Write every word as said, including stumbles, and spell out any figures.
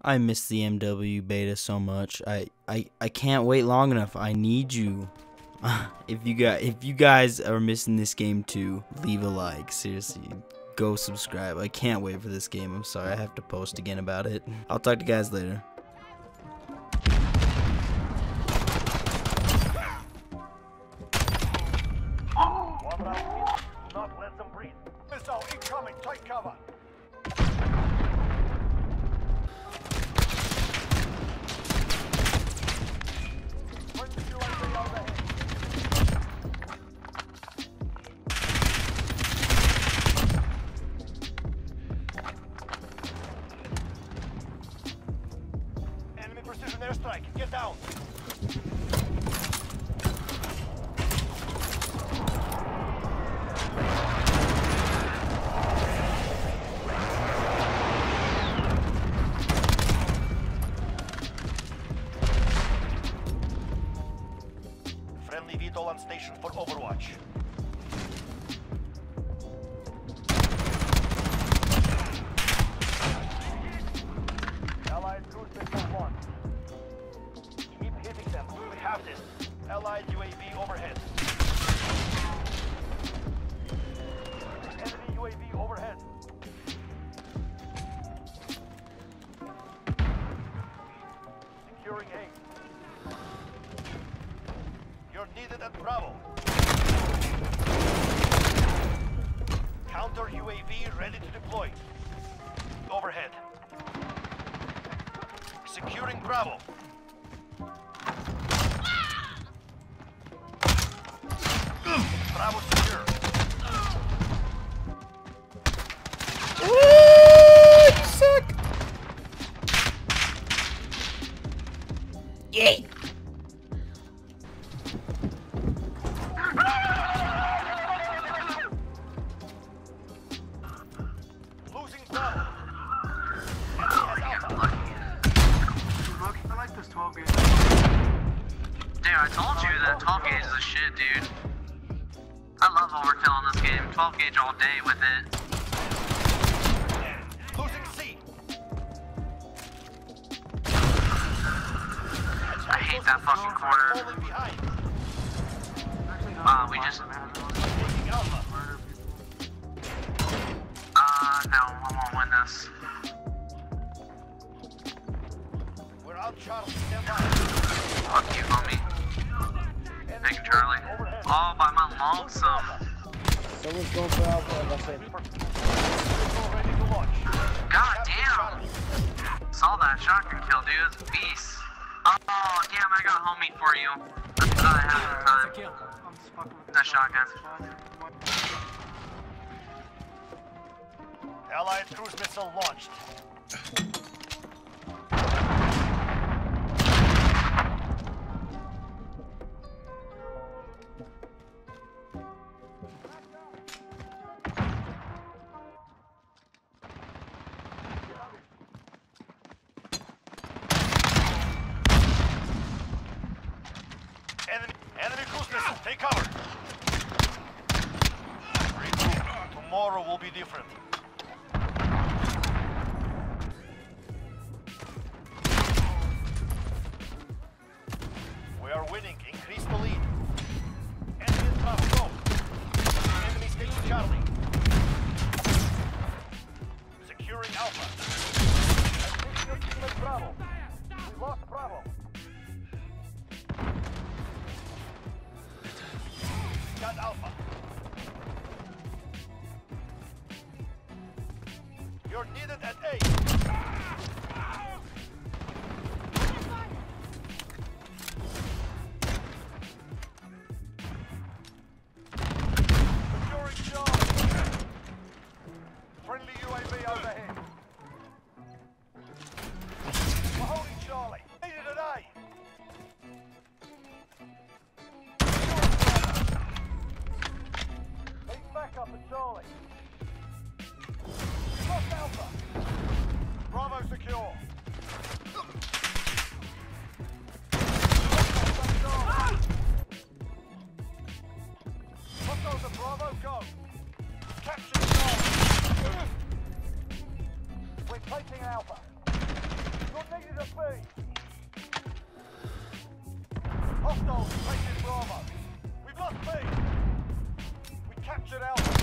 I miss the M W beta so much. I, I, I can't wait long enough. I need you. if you got if you guys are missing this game too, leave a like. Seriously, go subscribe. I can't wait for this game. I'm sorry I have to post again about it. I'll talk to you guys later. Not let them breathe. Missile incoming. Take cover. Enemy precision airstrike. Get down. Friendly V TOL on station for Overwatch. Allied cruise missile one. Keep hitting them. We have this. Allied U A V overhead. Enemy U A V overhead. Securing A. You're needed at Bravo. Counter U A V ready to deploy. Overhead. Securing Bravo. Bravo secure. Ooh, you suck. Yay. Losing Bravo. I like this twelve gauge. Dude, I told you that twelve gauge is a shit, dude. I love overkill in this game. twelve gauge all day with it. Losing C. I hate that fucking corner. Falling behind. Uh, we just... Taking Alpha. Uh, no, I won't win this. We're out, Charlie. Stand by. Fuck you, homie. Taking Charlie. All by my lonesome. Someone's going for Alpha, like I said. Ready to launch. God damn. Saw that shotgun kill, dude. It's a beast. Oh, damn, I got a homie for you. That's what I have in time. I'm just fucking with That shotgun. Allied cruise missile launched. Enemy, enemy cruise missile, take cover. Regroup. Tomorrow will be different. We are winning. Increase the lead. Enemy in Bravo, go. Enemy station Charlie. Securing Alpha. I think your team at Bravo. We lost Bravo. Got Alpha. to B. Hostiles taking Bravo. We've lost B. We captured Alpha.